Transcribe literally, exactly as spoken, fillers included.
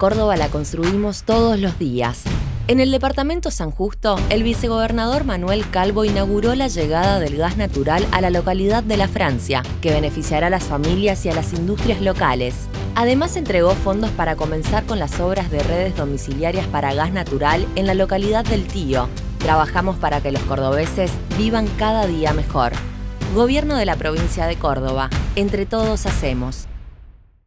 Córdoba la construimos todos los días. En el departamento San Justo, el vicegobernador Manuel Calvo inauguró la llegada del gas natural a la localidad de La Francia, que beneficiará a las familias y a las industrias locales. Además, entregó fondos para comenzar con las obras de redes domiciliarias para gas natural en la localidad del Tío. Trabajamos para que los cordobeses vivan cada día mejor. Gobierno de la provincia de Córdoba. Entre todos hacemos.